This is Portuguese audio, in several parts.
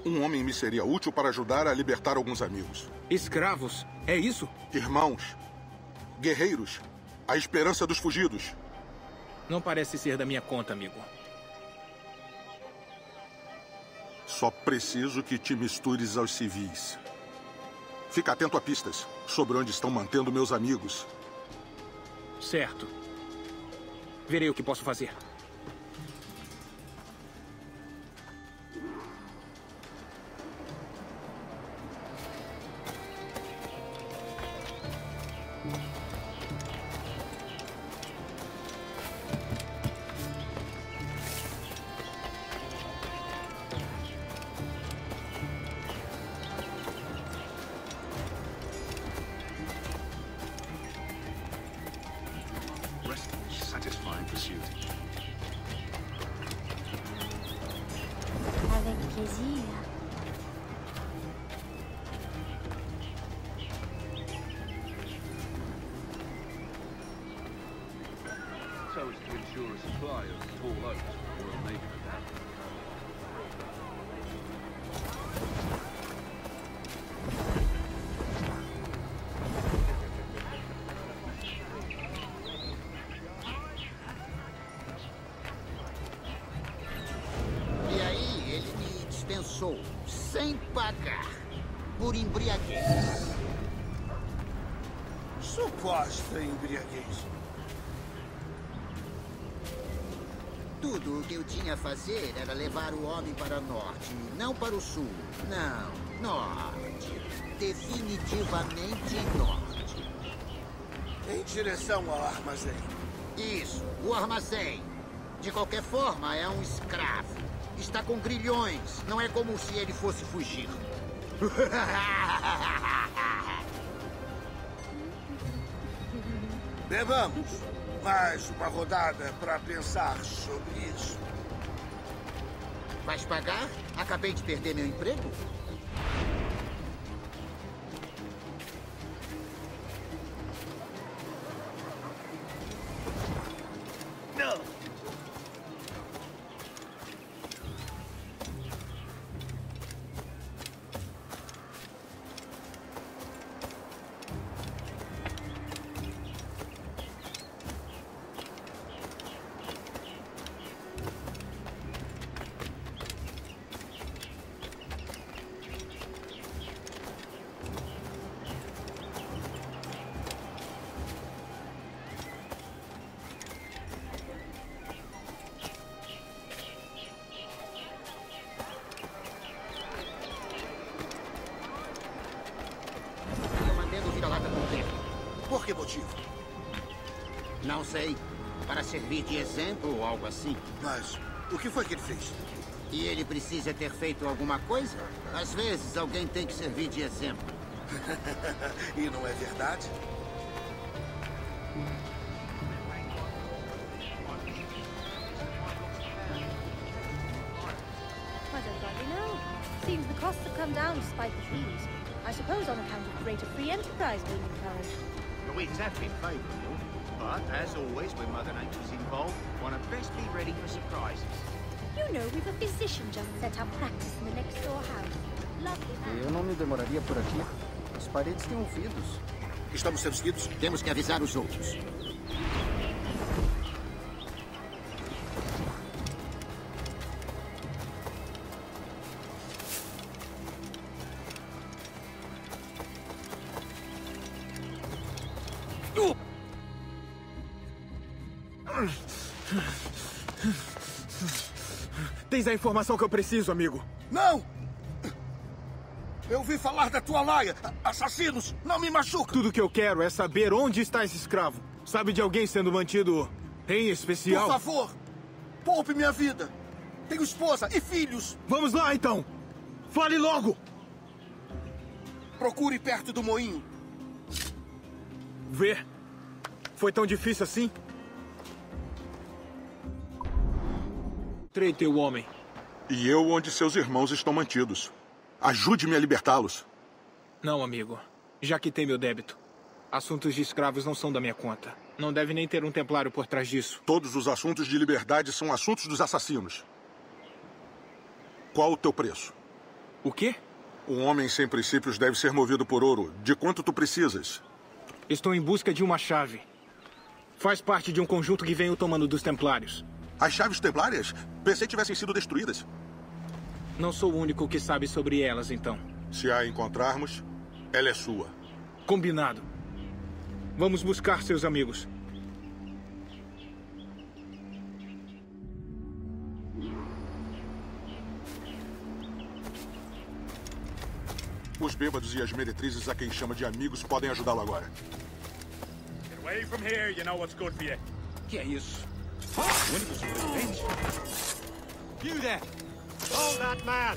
Um homem me seria útil para ajudar a libertar alguns amigos. Escravos? É isso? Irmãos. Guerreiros. A esperança dos fugidos. Não parece ser da minha conta, amigo. Só preciso que te mistures aos civis. Fica atento a pistas sobre onde estão mantendo meus amigos. Certo. Verei o que posso fazer. Satisfying pursuit. Avec plaisir. So as to ensure a supply of tall oaks for a neighbour of that. E aí, ele me dispensou, sem pagar, por embriaguez. Suposta embriaguez. Tudo o que eu tinha a fazer era levar o homem para o norte, não para o sul. Não, norte. Definitivamente norte. Em direção ao armazém. Isso, o armazém. De qualquer forma, é um escravo. Está com grilhões. Não é como se ele fosse fugir. Bebamos. Mais uma rodada para pensar sobre isso. Vais pagar? Acabei de perder meu emprego. Por que motivo? Não sei. Para servir de exemplo ou algo assim. Mas o que foi que ele fez? E ele precisa ter feito alguma coisa? Às vezes, alguém tem que servir de exemplo. E não é verdade? I don't rightly know. Seems the costs have come down despite the fees. I suppose on account of greater free enterprise being encouraged. The winds have been favourable, but as always, when Mother Nature's involved, one had best be ready for surprises. You know, we've a physician just set up practice in the next door house. Lovely man. Eu não me demoraria por aqui. As paredes têm ouvidos. Estamos sendo seguidos? Temos que avisar os outros. Tens a informação que eu preciso, amigo. Não! Eu ouvi falar da tua laia. Assassinos, não me machuca. Tudo que eu quero é saber onde está esse escravo. Sabe de alguém sendo mantido em especial? Por favor, poupe minha vida. Tenho esposa e filhos. Vamos lá, então. Fale logo. Procure perto do moinho. Vê. Foi tão difícil assim? Trei teu homem. E eu onde seus irmãos estão mantidos. Ajude-me a libertá-los. Não, amigo. Já quitei meu débito. Assuntos de escravos não são da minha conta. Não deve nem ter um templário por trás disso. Todos os assuntos de liberdade são assuntos dos assassinos. Qual o teu preço? O quê? Um homem sem princípios deve ser movido por ouro. De quanto tu precisas? Estou em busca de uma chave. Faz parte de um conjunto que veio tomando dos Templários. As chaves templárias? Pensei que tivessem sido destruídas. Não sou o único que sabe sobre elas, então. Se a encontrarmos, ela é sua. Combinado. Vamos buscar seus amigos. Os bêbados e as meretrizes a quem chama de amigos podem ajudá-lo agora. Get away from here, you know what's good for you. Que é isso? You there! Hold that man!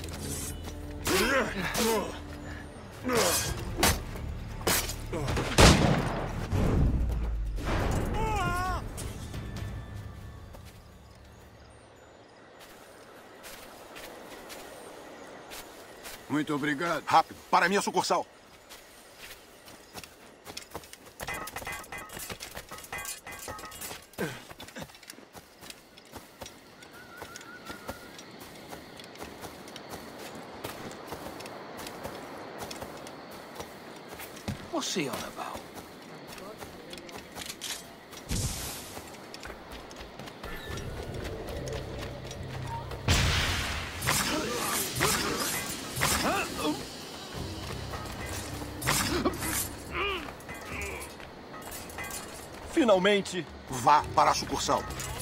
Muito obrigado. Rápido, para a minha sucursal. What's he on about? Finalmente! Vá para a sucursal.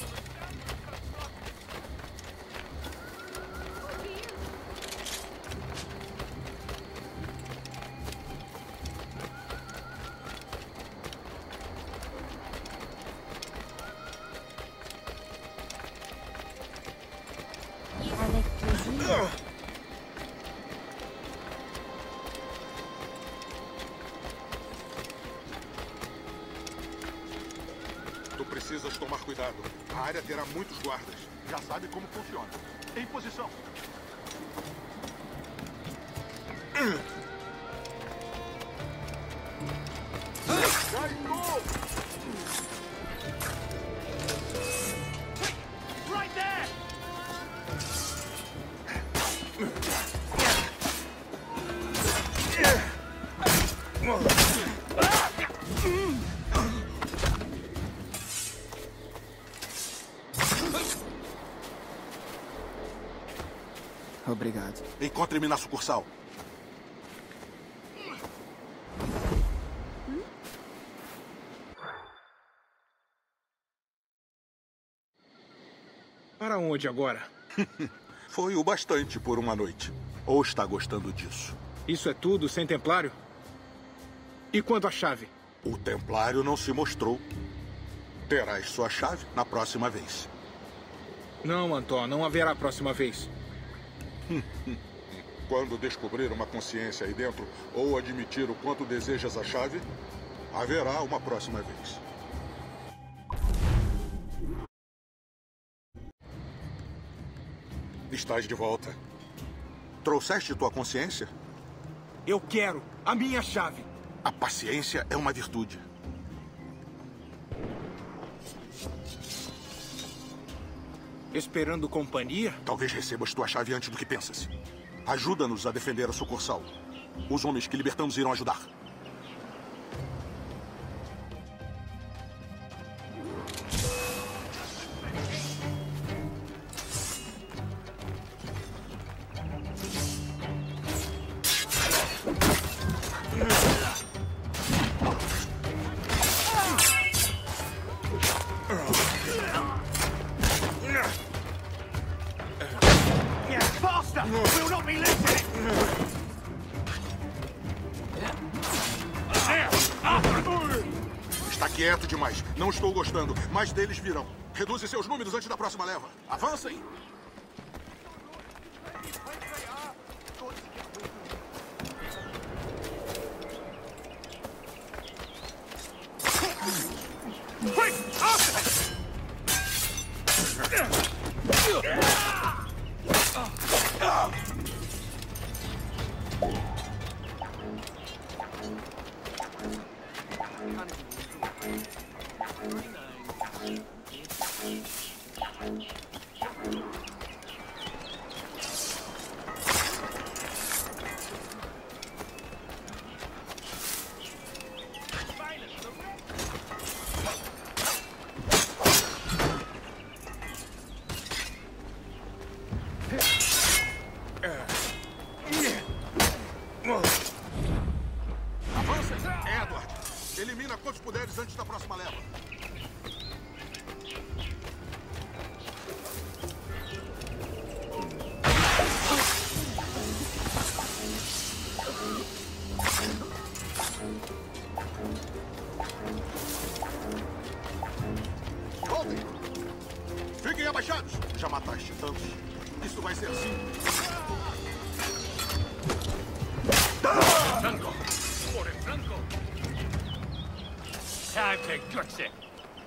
Tu precisas tomar cuidado. A área terá muitos guardas. Já sabe como funciona. Em posição. Right there! Obrigado. Encontre-me na sucursal. Para onde agora? Foi o bastante por uma noite. Ou está gostando disso? Isso é tudo sem Templário? E quanto à chave? O Templário não se mostrou. Terás sua chave na próxima vez. Não, Antó, não haverá próxima vez. Quando descobrir uma consciência aí dentro, ou admitir o quanto desejas a chave, haverá uma próxima vez. Estás de volta. Trouxeste tua consciência? Eu quero a minha chave. A paciência é uma virtude. Esperando companhia? Talvez recebas tua chave antes do que pensas. Ajuda-nos a defender a sucursal. Os homens que libertamos irão ajudar. Faster! We'll not be losing Está quieto demais. Não estou gostando. Mais deles virão. Reduze seus números antes da próxima leva. Avancem! Elimina quantos puderes antes da próxima leva. Voltem! Fiquem abaixados! Já mataste tantos. Isso vai ser assim. Franco! Por Franco! Time to gut it!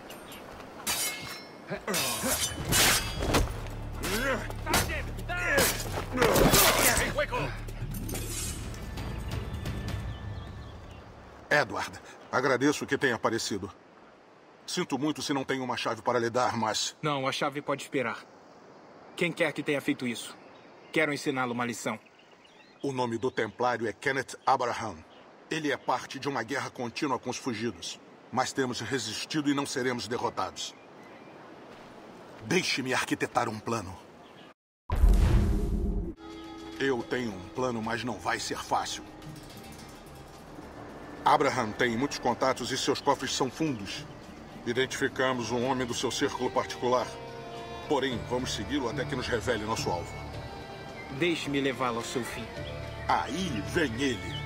Edward, agradeço que tenha aparecido. Sinto muito se não tenho uma chave para lhe dar, mas... Não, a chave pode esperar. Quem quer que tenha feito isso? Quero ensiná-lo uma lição. O nome do templário é Kenneth Abraham. Ele é parte de uma guerra contínua com os fugidos. Mas temos resistido e não seremos derrotados. Deixe-me arquitetar um plano. Eu tenho um plano, mas não vai ser fácil. Abraham tem muitos contatos e seus cofres são fundos. Identificamos um homem do seu círculo particular. Porém, vamos segui-lo até que nos revele nosso alvo. Deixe-me levá-lo ao seu fim. Aí vem ele.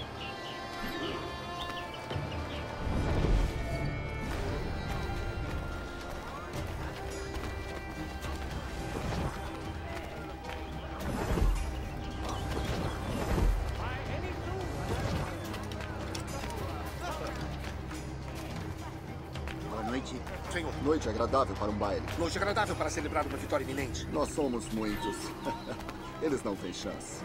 Senhor. Noite agradável para um baile. Noite agradável para celebrar uma vitória iminente. Nós somos muitos. Eles não têm chance.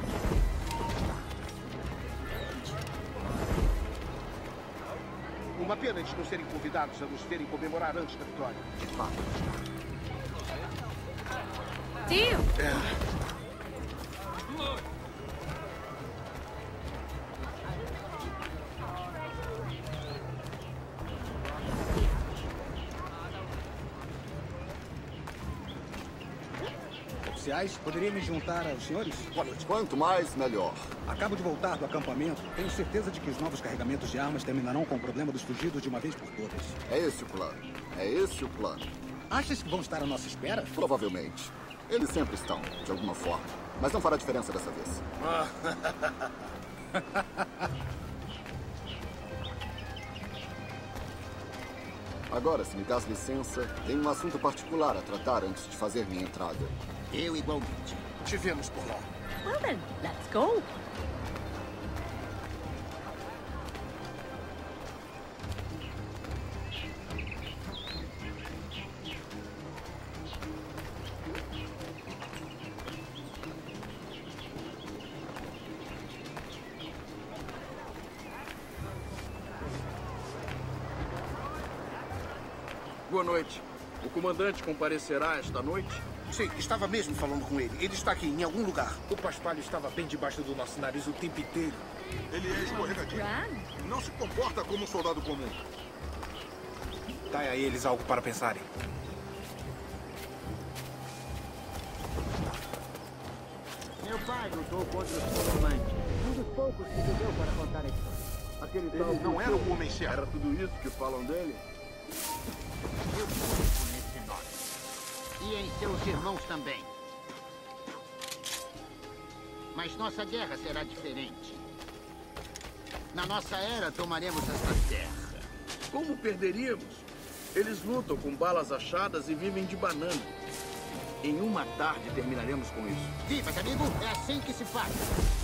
Uma pena eles não serem convidados a nos verem comemorar antes da vitória. De fato. Tio! Poderia me juntar aos senhores? Boa noite. Quanto mais, melhor. Acabo de voltar do acampamento. Tenho certeza de que os novos carregamentos de armas terminarão com o problema dos fugidos de uma vez por todas. É esse o plano. É esse o plano. Achas que vão estar à nossa espera? Provavelmente. Eles sempre estão, de alguma forma. Mas não fará diferença dessa vez. Agora, se me dás licença, tenho um assunto particular a tratar antes de fazer minha entrada. Eu igualmente. Te vemos por lá. Well then, let's go. Boa noite. O comandante comparecerá esta noite? Sim, estava mesmo falando com ele. Ele está aqui, em algum lugar. O paspalho estava bem debaixo do nosso nariz o tempo inteiro. Ele é escorregadio. Não se comporta como um soldado comum. Dai a eles algo para pensarem. Meu pai lutou contra os colomantes. Um dos poucos que viveu para contar a história. Aquele tal não era o homem certo. Era tudo isso que falam dele? Eu conheço nesse nome. E em seus irmãos também. Mas nossa guerra será diferente. Na nossa era, tomaremos esta terra. Como perderíamos? Eles lutam com balas achadas e vivem de banana. Em uma tarde terminaremos com isso. Vivas, amigo. É assim que se faz.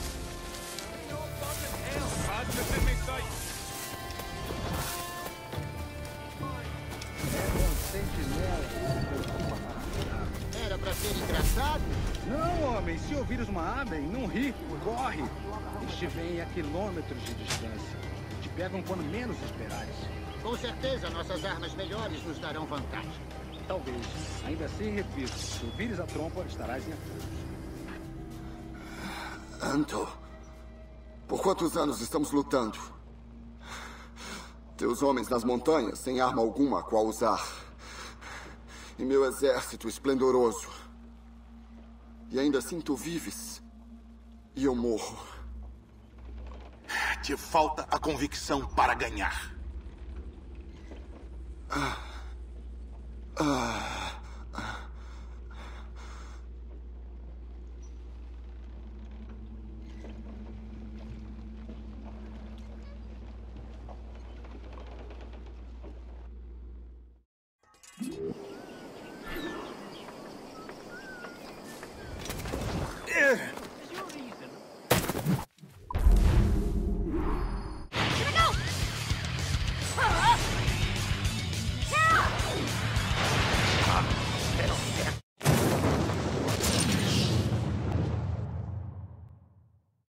Era pra ser engraçado? Não, homem. Se ouvires uma Amen, não ri. Corre. Eles te veem a quilômetros de distância. Te pegam quando menos esperares. Com certeza, nossas armas melhores nos darão vantagem. Talvez. Ainda assim, repito. Se ouvires a trompa, estarás em apuros. Anto, por quantos anos estamos lutando? Teus homens nas montanhas, sem arma alguma a qual usar. E meu exército esplendoroso. E ainda assim tu vives. E eu morro. Te falta a convicção para ganhar. Ah.